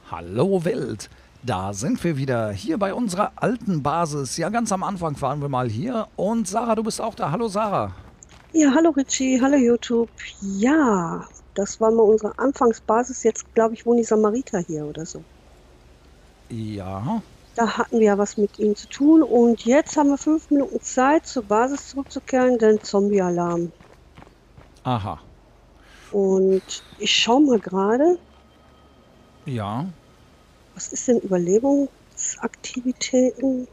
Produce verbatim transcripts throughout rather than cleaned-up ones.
Hallo Welt, da sind wir wieder hier bei unserer alten Basis. Ja, ganz am Anfang waren wir mal hier und Sarah, du bist auch da. Hallo Sarah. Ja, hallo Richie, hallo YouTube. Ja, das war mal unsere Anfangsbasis. Jetzt, glaube ich, wohnen die Samariter hier oder so. Ja, Da hatten wir ja was mit ihnen zu tun und jetzt haben wir fünf Minuten Zeit, zur Basis zurückzukehren, denn Zombie-Alarm. aha, Und ich schaue mal gerade, ja. was ist denn Überlebensaktivitäten?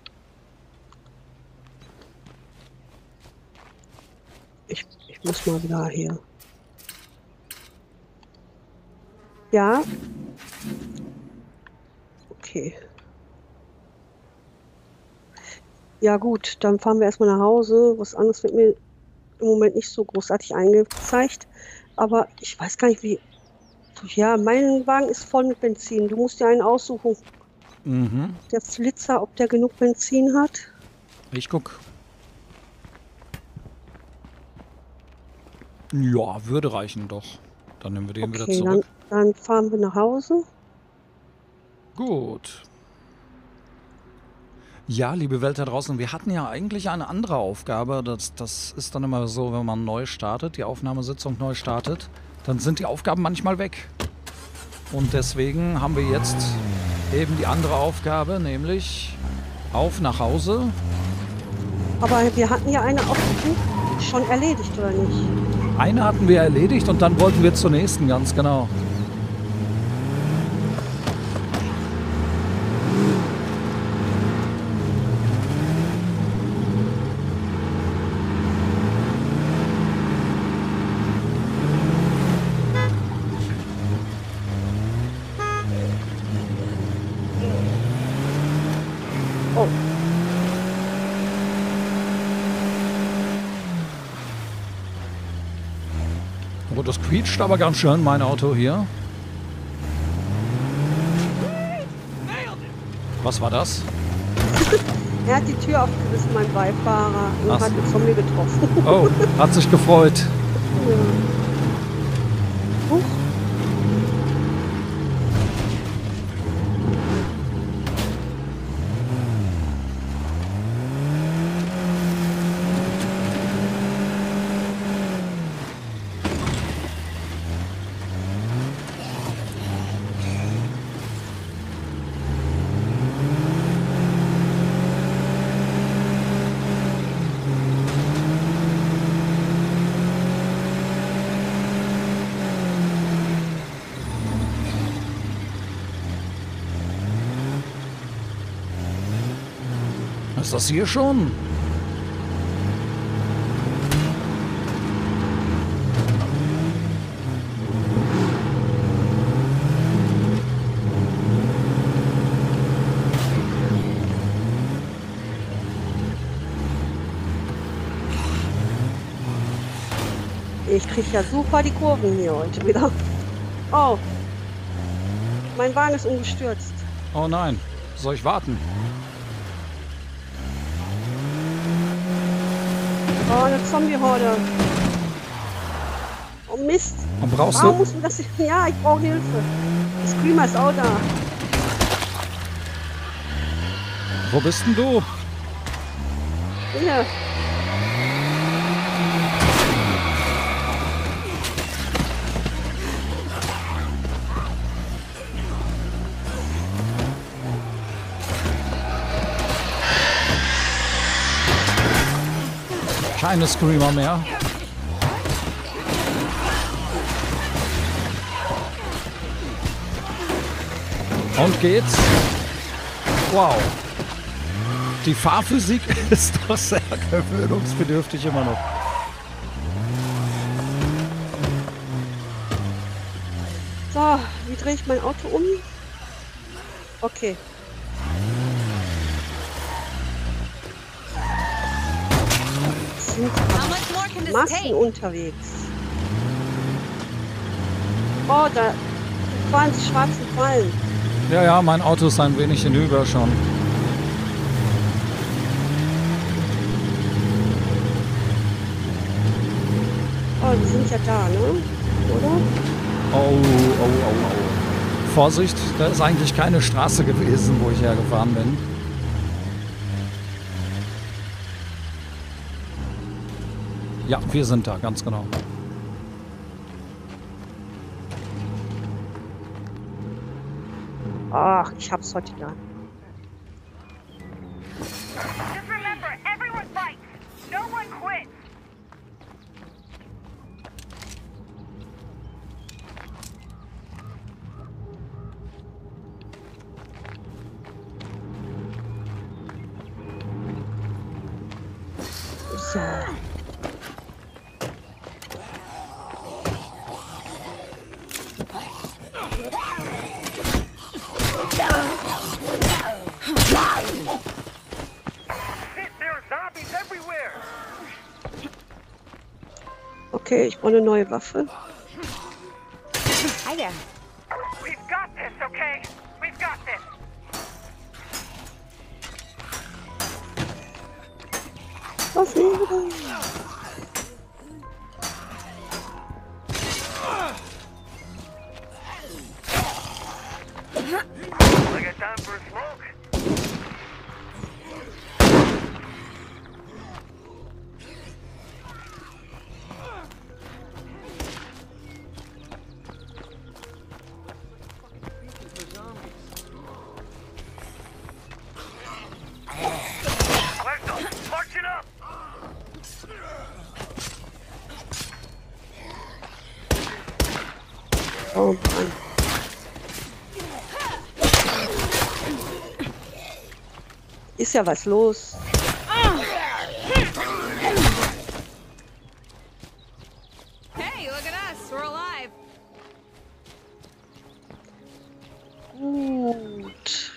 Ich, ich muss mal wieder hier. Ja, okay. Ja gut, dann fahren wir erstmal nach Hause. Was anderes wird mir im Moment nicht so großartig angezeigt. Aber ich weiß gar nicht, wie. Ja, mein Wagen ist voll mit Benzin. Du musst dir einen aussuchen. Mhm. Der Flitzer, ob der genug Benzin hat. Ich guck. Ja, würde reichen doch. Dann nehmen wir den wieder Okay, dann, zurück. dann fahren wir nach Hause. Gut. Ja, liebe Welt da draußen, wir hatten ja eigentlich eine andere Aufgabe. Das, das ist dann immer so, wenn man neu startet, die Aufnahmesitzung neu startet, dann sind die Aufgaben manchmal weg. Und deswegen haben wir jetzt eben die andere Aufgabe, nämlich auf nach Hause. Aber wir hatten ja eine Aufgabe schon erledigt, oder nicht? Eine hatten wir erledigt und dann wollten wir zur nächsten, ganz genau. Oh, Oh, das quietscht aber ganz schön, mein Auto hier. Was war das? er hat die Tür aufgerissen, mein Beifahrer, und Ach. hat den Zombie getroffen. Oh, hat sich gefreut. Ja. Huch. Ist das hier schon? Ich kriege ja super die Kurven hier heute wieder. Oh, mein Wagen ist umgestürzt. Oh nein, soll ich warten? Oh, eine Zombie-Horde. Oh Mist. Und brauchst Warum du... muss man das... Ja, ich brauche Hilfe. Der Screamer ist auch da. Wo bist denn du? Hier. Keine Screamer mehr. Und geht's? Wow. Die Fahrphysik ist doch sehr gewöhnungsbedürftig immer noch. So, wie drehe ich mein Auto um? Okay. Es sind How much more can this Massen take? unterwegs. Oh, da fahren die schwarzen Fallen. Ja, ja, mein Auto ist ein wenig hinüber schon. Oh, die sind ja da, ne? Oder? Oh, oh, oh, oh. Vorsicht, da ist eigentlich keine Straße gewesen, wo ich hergefahren bin. Ja, wir sind da, ganz genau. Ach, ich hab's heute da. Just remember, everyone fights. No one quits. So. Okay, ich brauche eine neue Waffe. Hi there. We've got this, okay? We've got this. Was wäre das? I got time for a smoke. March it up! Oh Mann. Ist ja was los. Hey, look at us. We're alive. Gut.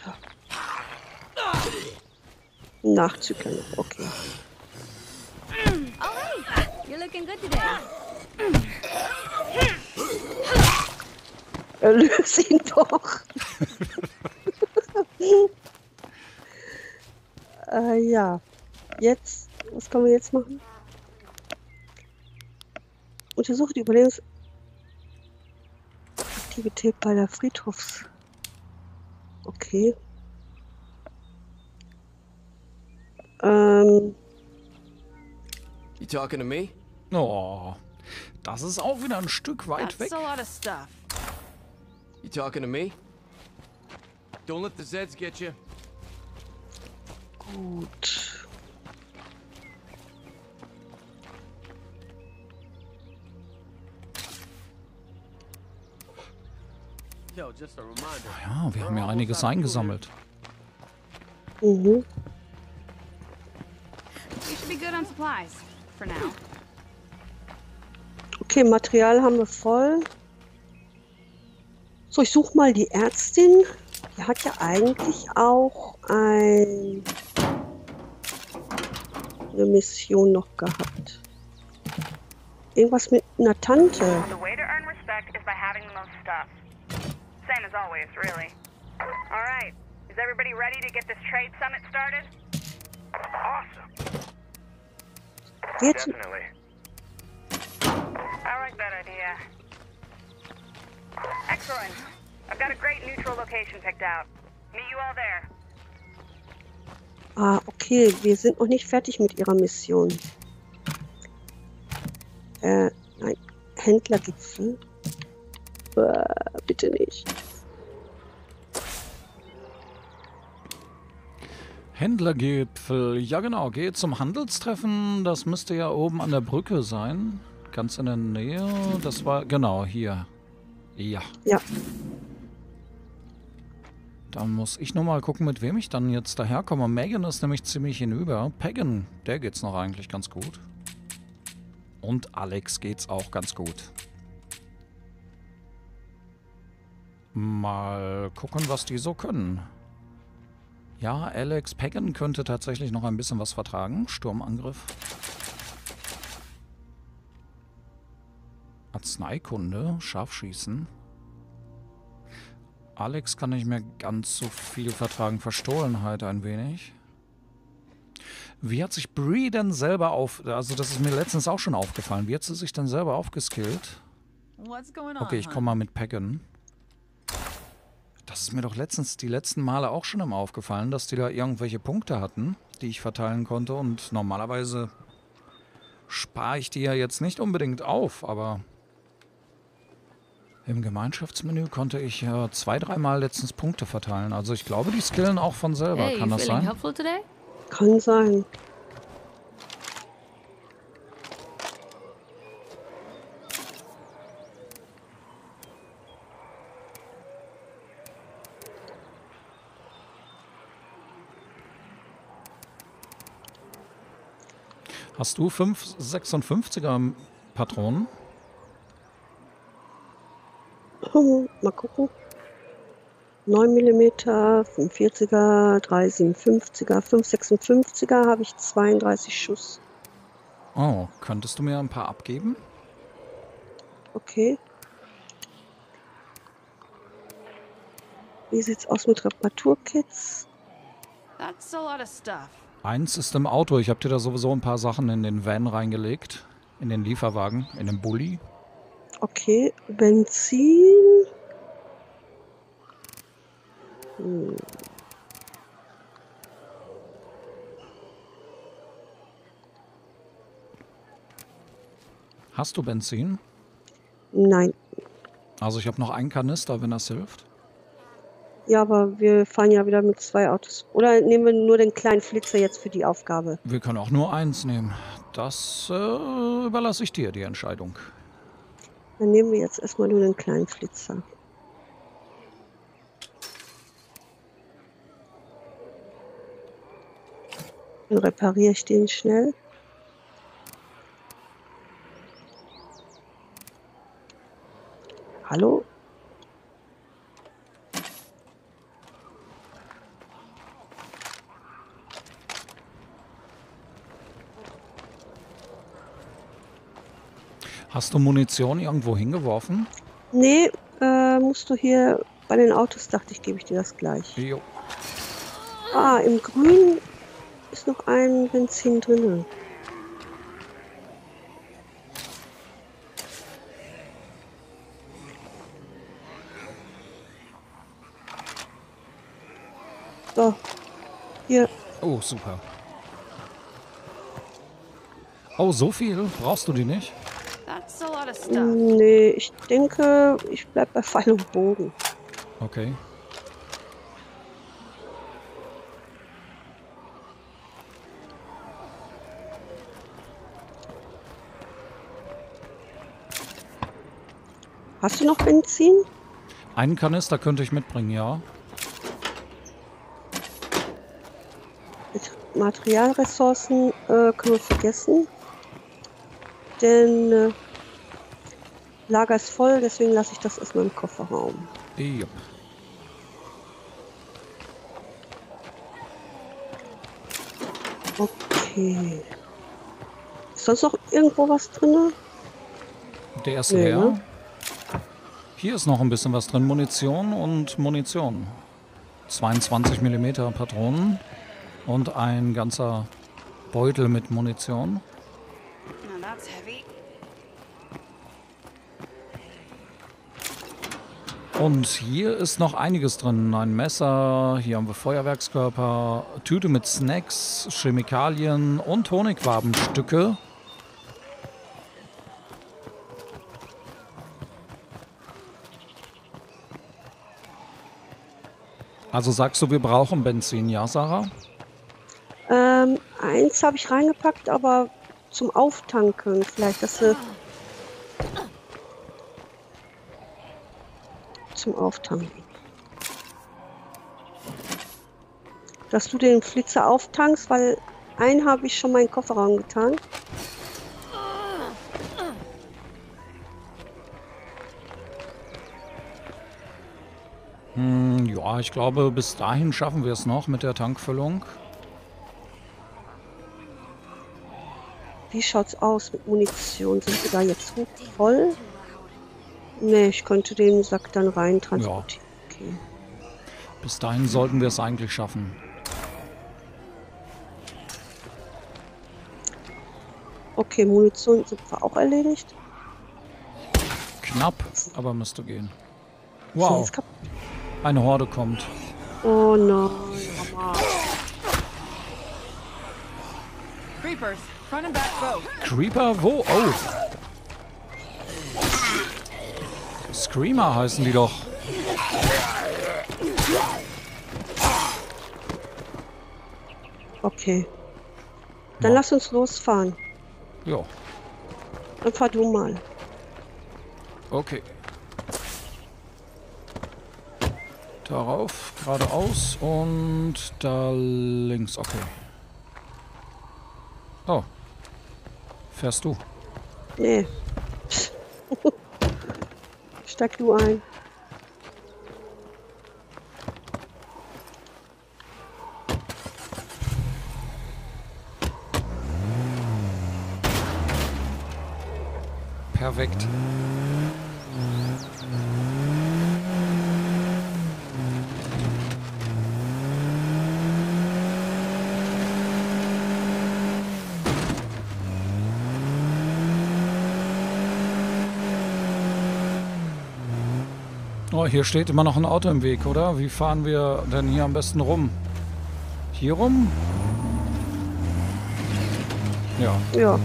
Nachzügeln, okay. Oh, hey. You're looking good today. Erlöse ihn doch. äh, ja. Jetzt, was können wir jetzt machen? Untersuche die Überlebensaktivität bei der Friedhofs. Okay. Ähm, You talking to me? Oh, das ist auch wieder ein Stück weit That's weg. a lot of stuff. You talking to me? Don't let the Zeds get you. gut. Yo, just a reminder. Ja, wir haben ja einiges eingesammelt. Mhm. We should be good on supplies. For now. Okay, Material haben wir voll. So, ich suche mal die Ärztin. Die hat ja eigentlich auch ein, eine Mission noch gehabt. Irgendwas mit einer Tante. The way to earn respect is by having the most stuff. Same as always, really. All right. Is everybody ready to get this trade summit started? Awesome. Jetzt, Definitely. I like that idea. Excellent. I've got a great neutral location picked out. Meet you all there. ah, okay, wir sind noch nicht fertig mit ihrer Mission. Äh, nein, Händlergipfel. Äh, bitte nicht. Händlergipfel, ja genau, geht zum Handelstreffen. Das müsste ja oben an der Brücke sein. Ganz in der Nähe. Das war, genau, hier. Ja. Ja. Dann muss ich nur mal gucken, mit wem ich dann jetzt daherkomme. Megan ist nämlich ziemlich hinüber. Pagan, der geht's noch eigentlich ganz gut. Und Alex geht's auch ganz gut. Mal gucken, was die so können. Ja, Alex Pagan könnte tatsächlich noch ein bisschen was vertragen. Sturmangriff. Arzneikunde, Scharfschießen. Alex kann nicht mehr ganz so viel vertragen. Verstohlenheit ein wenig. Wie hat sich Bree denn selber auf... Also das ist mir letztens auch schon aufgefallen. Wie hat sie sich denn selber aufgeskillt? What's going on? Okay, ich komme mal mit Pagan. Das ist mir doch letztens die letzten Male auch schon immer aufgefallen, dass die da irgendwelche Punkte hatten, die ich verteilen konnte. Und normalerweise spare ich die ja jetzt nicht unbedingt auf, aber im Gemeinschaftsmenü konnte ich ja zwei, dreimal letztens Punkte verteilen. Also ich glaube, die skillen auch von selber. Hey, Kann you das feeling sein? helpful today? Kann sein. Hast du fünf sechsundfünfziger Patronen? Hm, mal gucken. neun Millimeter, fünfundvierziger, drei siebenundfünfziger, fünf sechsundfünfziger habe ich zweiunddreißig Schuss. Oh, könntest du mir ein paar abgeben? Okay. Wie sieht's aus mit Reparaturkits? That's a lot of stuff. Eins ist im Auto. Ich habe dir da sowieso ein paar Sachen in den Van reingelegt. In den Lieferwagen, in den Bulli. Okay, Benzin. Hm. Hast du Benzin? Nein. Also ich habe noch einen Kanister, wenn das hilft. Ja, aber wir fahren ja wieder mit zwei Autos. Oder nehmen wir nur den kleinen Flitzer jetzt für die Aufgabe? Wir können auch nur eins nehmen. Das äh, überlasse ich dir, die Entscheidung. Dann nehmen wir jetzt erstmal nur den kleinen Flitzer. Dann repariere ich den schnell. Hallo? Hast du Munition irgendwo hingeworfen? Nee, äh, musst du hier bei den Autos, dachte ich, gebe ich dir das gleich. Jo. Ah, im Grün ist noch ein Benzin drin. So, hier. Oh, super. Oh, so viel? Brauchst du die nicht? That's a lot of stuff. Nee, ich denke, ich bleib bei Pfeil und Bogen. Okay. Hast du noch Benzin? Einen Kanister könnte ich mitbringen, ja. Mit Materialressourcen äh, können wir vergessen. Denn äh, Lager ist voll, deswegen lasse ich das erstmal im Kofferraum. Jupp. Okay. Ist sonst noch irgendwo was drin? Der ist Nee, leer. ne? Hier ist noch ein bisschen was drin. Munition und Munition. zweiundzwanzig Millimeter Patronen und ein ganzer Beutel mit Munition. Now that's heavy. Und hier ist noch einiges drin. Ein Messer, hier haben wir Feuerwerkskörper, Tüte mit Snacks, Chemikalien und Honigwabenstücke. Also sagst du, wir brauchen Benzin, ja, Sarah? Ähm, eins habe ich reingepackt, aber zum Auftanken vielleicht, dass du zum Auftanken. Dass du den Flitzer auftankst, weil einen habe ich schon mal in den Kofferraum getan. Hm, ja, ich glaube, bis dahin schaffen wir es noch mit der Tankfüllung. Wie schaut's aus mit Munition? Sind wir da jetzt voll? Nee, ich könnte den Sack dann rein transportieren. Okay. Bis dahin sollten wir es eigentlich schaffen. Okay, Munition sind wir auch erledigt. Knapp, aber müsste gehen. Ist Wow. jetzt kap- eine Horde kommt. Oh nein. Mama. Creepers, front and back both. Creeper, wo? Oh. Screamer heißen die doch. Okay. Dann Ja. lass uns losfahren. Ja, Dann fahr du mal. okay. Darauf, geradeaus und da links. Okay. Oh. Fährst du? Nee. Steig du ein. Perfekt. Oh, hier steht immer noch ein Auto im Weg, oder? Wie fahren wir denn hier am besten rum? Hier rum? Ja. Ja.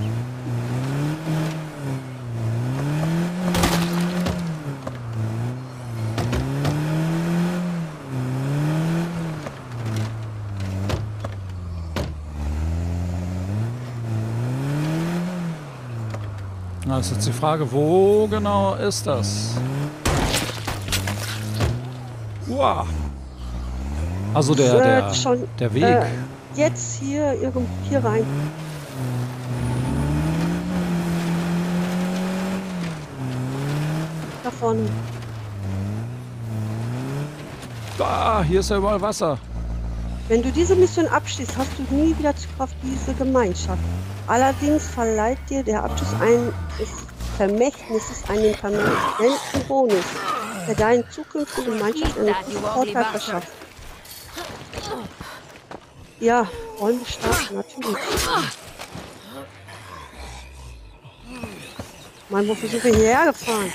Na, ist jetzt die Frage, wo genau ist das? Wow. Also der, Äh, der, schon, der Weg. Äh, jetzt hier, irgendwo hier rein. Da vorne. Ah, hier ist ja überall Wasser. Wenn du diese Mission abschließt, hast du nie wieder Zugriff auf diese Gemeinschaft. Allerdings verleiht dir der Abschluss eines Vermächtnisses einen permanenten Bonus, der deinen zukünftigen Gemeinschaft einen großen Vorteil verschafft. Ja, wollen wir starten, natürlich. Mann, wofür sind wir hierher gefahren?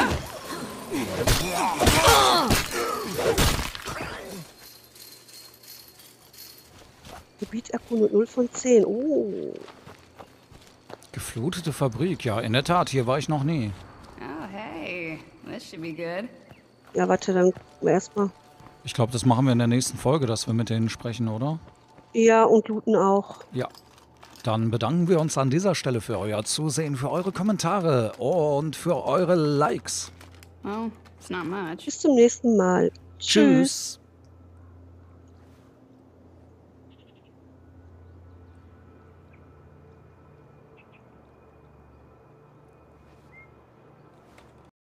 Gebiet erkundet null von zehn. Oh. Geflutete Fabrik, ja, in der Tat, hier war ich noch nie. Oh, hey. This should be good. Ja, warte, dann erstmal. Ich glaube, das machen wir in der nächsten Folge, dass wir mit denen sprechen, oder? Ja, und looten auch. Ja. Dann bedanken wir uns an dieser Stelle für euer Zusehen, für eure Kommentare und für eure Likes. Well, it's not much. Bis zum nächsten Mal. Tschüss. Tschüss.